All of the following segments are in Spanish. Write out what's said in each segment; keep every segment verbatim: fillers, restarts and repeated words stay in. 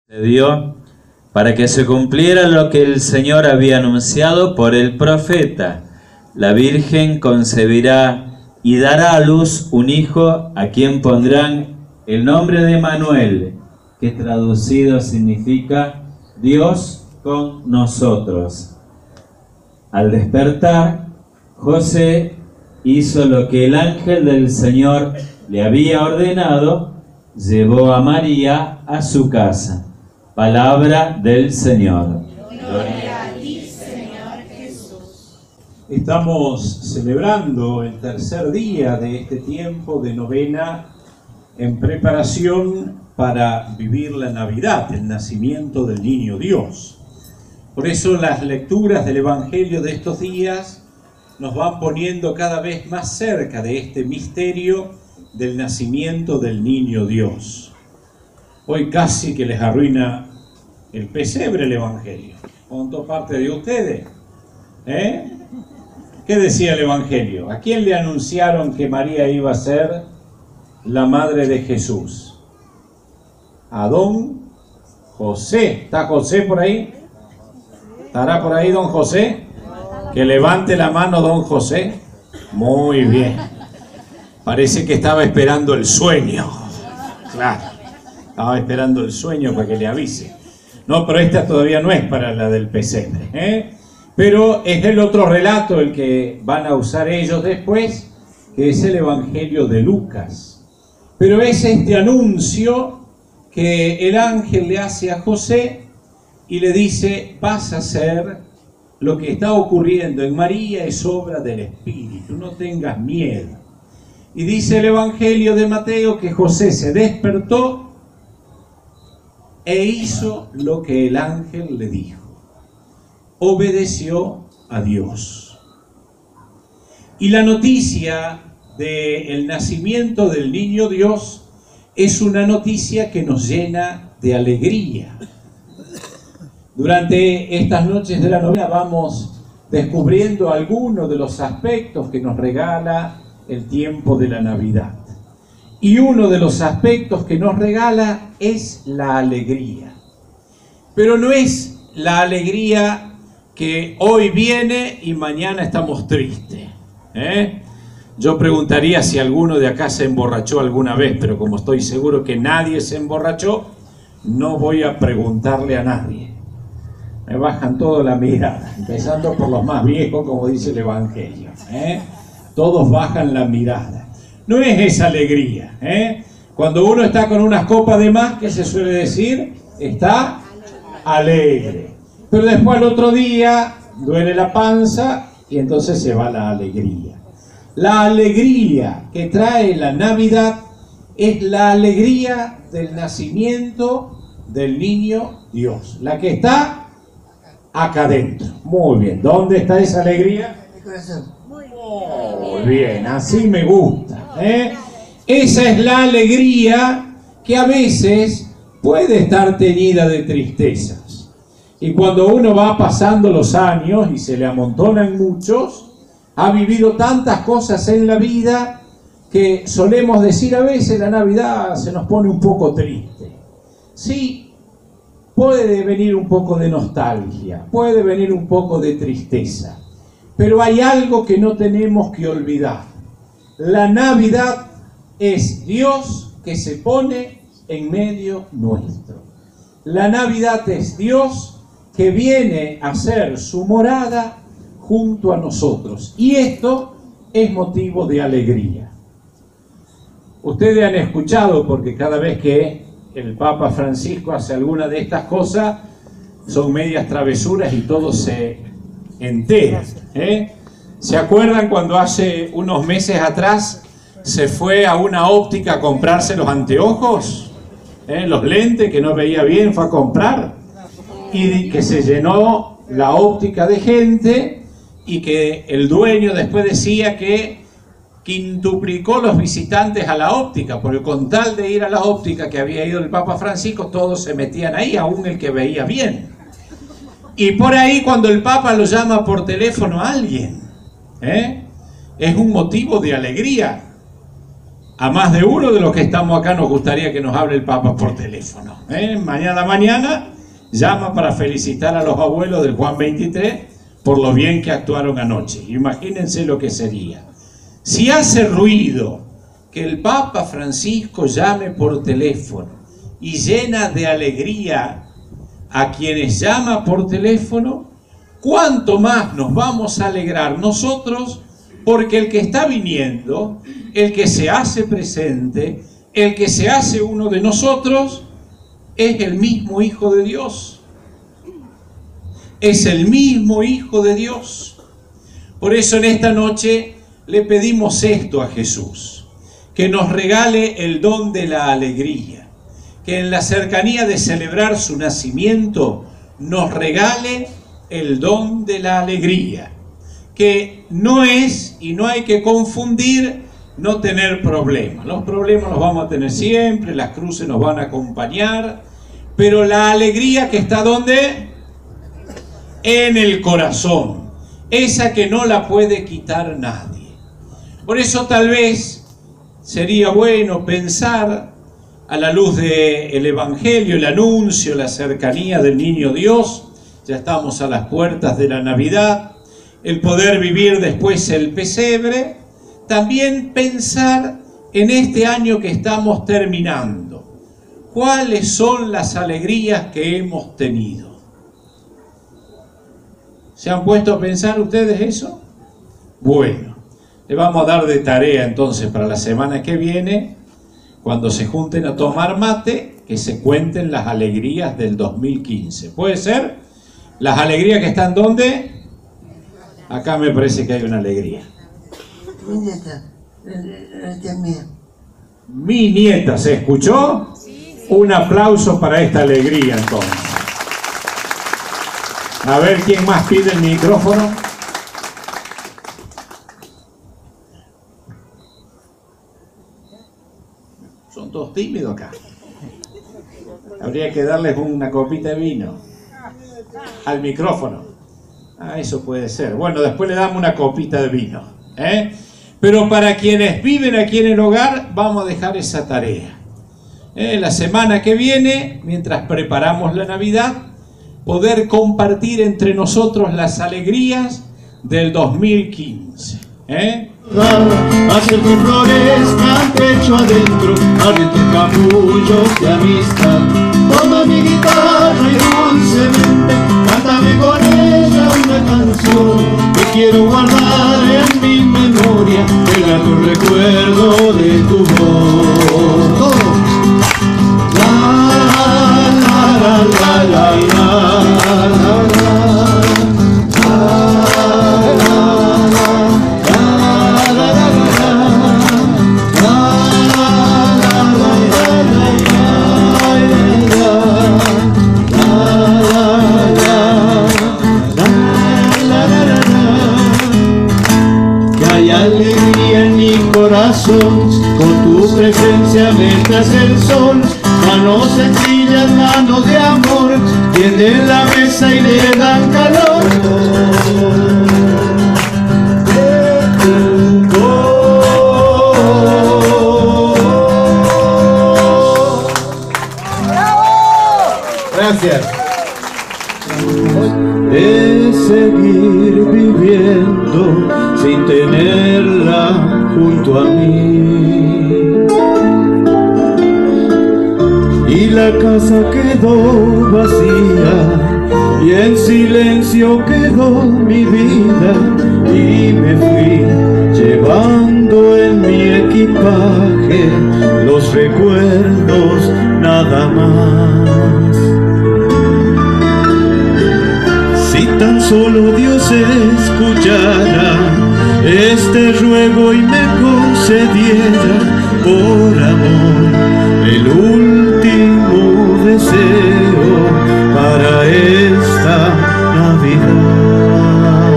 Dio para que se cumpliera lo que el Señor había anunciado por el profeta. La Virgen concebirá y dará a luz un hijo a quien pondrán el nombre de Manuel, que traducido significa Dios con nosotros. Al despertar, José hizo lo que el ángel del Señor le había ordenado, llevó a María a su casa. Palabra del Señor. Gloria a ti, Señor Jesús. Estamos celebrando el tercer día de este tiempo de novena en preparación para vivir la Navidad, el nacimiento del Niño Dios. Por eso las lecturas del Evangelio de estos días nos van poniendo cada vez más cerca de este misterio del nacimiento del Niño Dios. Hoy casi que les arruina el pesebre el Evangelio. ¿Cuánto parte de ustedes? ¿Eh? ¿Qué decía el Evangelio? ¿A quién le anunciaron que María iba a ser la madre de Jesús? A don José. ¿Está José por ahí? ¿Estará por ahí don José? Que levante la mano don José. Muy bien. Parece que estaba esperando el sueño. Claro. Estaba esperando el sueño para que le avise. No, pero esta todavía no es para la del pesebre, ¿eh? Pero es el otro relato el que van a usar ellos después, que es el Evangelio de Lucas. Pero es este anuncio que el ángel le hace a José y le dice: vas a hacer lo que está ocurriendo en María, es obra del Espíritu, no tengas miedo. Y dice el Evangelio de Mateo que José se despertó e hizo lo que el ángel le dijo. Obedeció a Dios. Y la noticia del nacimiento del Niño Dios es una noticia que nos llena de alegría. Durante estas noches de la novena vamos descubriendo algunos de los aspectos que nos regala el tiempo de la Navidad. Y uno de los aspectos que nos regala es la alegría. Pero no es la alegría que hoy viene y mañana estamos tristes, ¿eh? Yo preguntaría si alguno de acá se emborrachó alguna vez, pero como estoy seguro que nadie se emborrachó, no voy a preguntarle a nadie. Me bajan toda la mirada, empezando por los más viejos, como dice el Evangelio, ¿eh? Todos bajan la mirada. No es esa alegría, ¿eh? Cuando uno está con unas copas de más, ¿qué se suele decir? Está alegre. Pero después al otro día duele la panza y entonces se va la alegría. La alegría que trae la Navidad es la alegría del nacimiento del Niño Dios. La que está acá adentro. Muy bien. ¿Dónde está esa alegría? El corazón. Muy bien, así me gusta, ¿eh? Esa es la alegría que a veces puede estar teñida de tristezas. Y cuando uno va pasando los años y se le amontonan muchos, ha vivido tantas cosas en la vida que solemos decir a veces la Navidad se nos pone un poco triste. Sí, puede venir un poco de nostalgia, puede venir un poco de tristeza. Pero hay algo que no tenemos que olvidar. La Navidad es Dios que se pone en medio nuestro. La Navidad es Dios que viene a hacer su morada junto a nosotros. Y esto es motivo de alegría. Ustedes han escuchado, porque cada vez que el Papa Francisco hace alguna de estas cosas, son medias travesuras y todo se entera, ¿eh? ¿Se acuerdan cuando hace unos meses atrás se fue a una óptica a comprarse los anteojos? ¿Eh? Los lentes que no veía bien, fue a comprar y que se llenó la óptica de gente y que el dueño después decía que quintuplicó los visitantes a la óptica, porque con tal de ir a la óptica que había ido el Papa Francisco, todos se metían ahí, aún el que veía bien. Y por ahí cuando el Papa lo llama por teléfono a alguien, ¿eh? es un motivo de alegría. A más de uno de los que estamos acá nos gustaría que nos hable el Papa por teléfono. ¿eh? Mañana mañana llama para felicitar a los abuelos del Juan veintitrés por lo bien que actuaron anoche. Imagínense lo que sería. Si hace ruido que el Papa Francisco llame por teléfono y llena de alegría a quienes llama por teléfono, ¿cuánto más nos vamos a alegrar nosotros? Porque el que está viniendo, el que se hace presente, el que se hace uno de nosotros, es el mismo Hijo de Dios. Es el mismo Hijo de Dios. Por eso en esta noche le pedimos esto a Jesús, que nos regale el don de la alegría, que en la cercanía de celebrar su nacimiento nos regale el don de la alegría, que no es y no hay que confundir no tener problemas. Los problemas los vamos a tener siempre, las cruces nos van a acompañar, pero la alegría que está ¿dónde? En el corazón, esa que no la puede quitar nadie. Por eso tal vez sería bueno pensar a la luz del Evangelio, el anuncio, la cercanía del Niño Dios. Ya estamos a las puertas de la Navidad, el poder vivir después el pesebre, también pensar en este año que estamos terminando. ¿Cuáles son las alegrías que hemos tenido? ¿Se han puesto a pensar ustedes eso? Bueno, le vamos a dar de tarea entonces para la semana que viene, cuando se junten a tomar mate, que se cuenten las alegrías del dos mil quince. ¿Puede ser? Las alegrías que están ¿dónde? Acá me parece que hay una alegría. Mi nieta, la mía. Mi nieta, ¿se escuchó? Un aplauso para esta alegría entonces. A ver quién más pide el micrófono. Son todos tímidos acá. Habría que darles una copita de vino al micrófono. Ah, eso puede ser. Bueno, después le damos una copita de vino, ¿eh? Pero para quienes viven aquí en el hogar, vamos a dejar esa tarea. ¿Eh? La semana que viene, mientras preparamos la Navidad, poder compartir entre nosotros las alegrías del dos mil quince. ¿Eh? Hacer de flores que pecho adentro, ardientes capullos de amistad. Toma mi guitarra y dulcemente cántame con ella una canción que quiero guardar en mi memoria, el grato recuerdo de tu voz. Todos. La la la la la la la la. Con tu presencia me traes el sol, manos sencillas, manos de amor, tienden la mesa y le dan calor. Gracias. De seguir viviendo sin tenerla junto a mí, y la casa quedó vacía y en silencio quedó mi vida, y me fui llevando en mi equipaje los recuerdos nada más. Si tan solo Dios escuchara este ruego y me concediera por amor el último deseo para esta Navidad.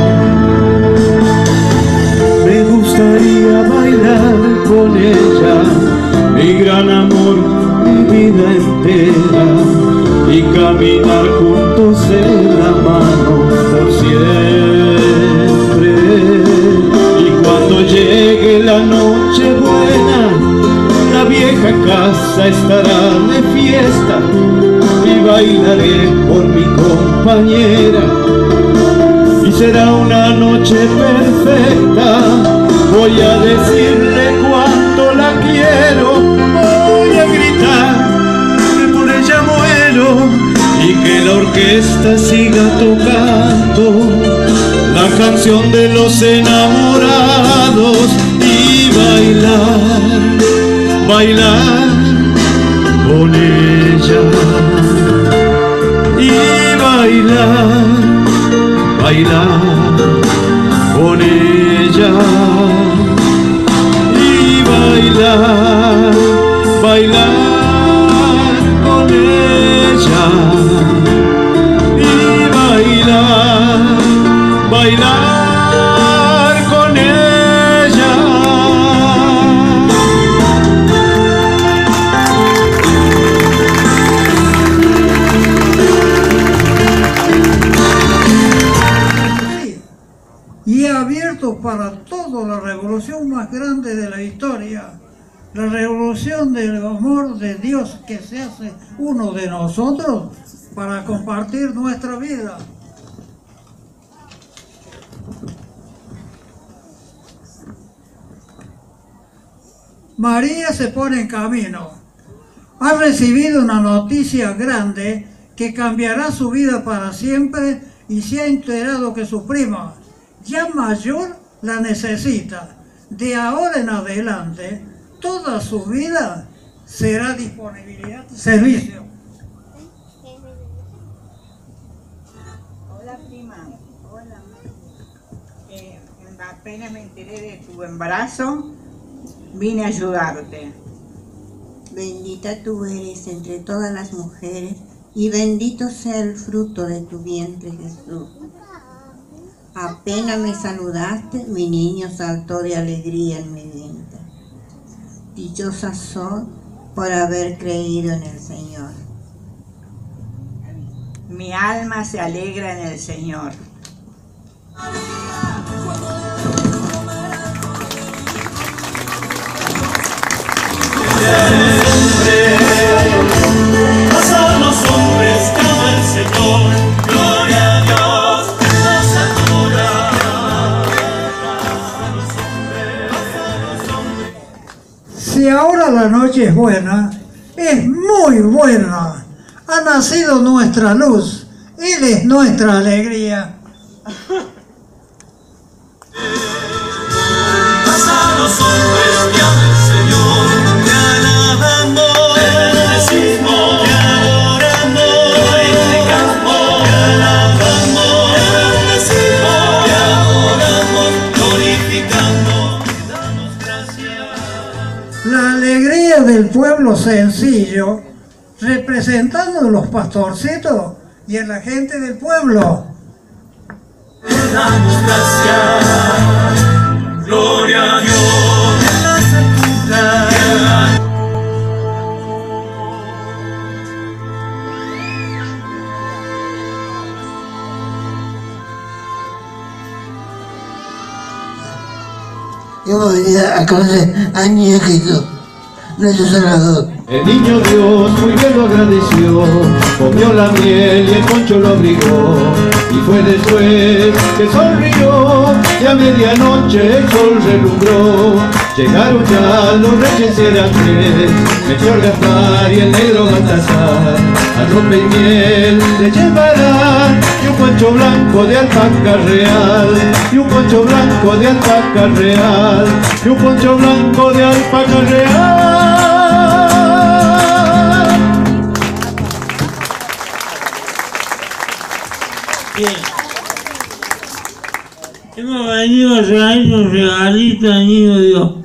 Me gustaría bailar con ella mi gran amor, mi vida entera, y caminar juntos de la mano por siempre. Y cuando llegue la noche buena casa estará de fiesta y bailaré por mi compañera. Y será una noche perfecta, voy a decirle cuánto la quiero, voy a gritar que por ella muero y que la orquesta siga tocando la canción de los enamorados y bailar, bailar con ella y bailar, bailar con ella y bailar, bailar con ella y bailar, bailar con ella. Y ha abierto para todo la revolución más grande de la historia, la revolución del amor de Dios que se hace uno de nosotros para compartir nuestra vida. María se pone en camino. Ha recibido una noticia grande que cambiará su vida para siempre y se ha enterado que su prima, ya mayor, la necesita. De ahora en adelante, toda su vida será disponibilidad de servicio. Hola prima, hola. Eh, apenas me enteré de tu embarazo, vine a ayudarte. Bendita tú eres entre todas las mujeres y bendito sea el fruto de tu vientre, Jesús. Apenas me saludaste, mi niño saltó de alegría en mi vientre. Dichosa soy por haber creído en el Señor. Mi alma se alegra en el Señor. Pasan los hombres que ama el Señor, gloria a Dios, nos adora. Pasan los hombres, pasan los hombres. Si ahora la noche es buena, es muy buena. Ha nacido nuestra luz, Él es nuestra alegría. Pasan los hombres que ama el Señor, te alabamos, te bendecimos, te adoramos, glorificamos, te alabamos, te bendecimos, te adoramos, glorificamos, te damos gracias. La alegría del pueblo sencillo, representando a los pastorcitos y a la gente del pueblo. Te damos gracias, gloria a Dios, en la sepultura. Yo voy a conocer al niño Jesús, nuestro Salvador. El niño Dios muy bien lo agradeció, comió la miel y el poncho lo abrigó, y fue después que sonrió, y a medianoche el sol relumbró. Llegaron ya los reyes y Heracles, Melchor, Gaspar y el negro Baltasar, a rompe y miel le llevarán, y un poncho blanco de alpaca real, y un poncho blanco de alpaca real, y un poncho blanco de alpaca real. Bien. Hemos venido a traer un regalito al niño Dios.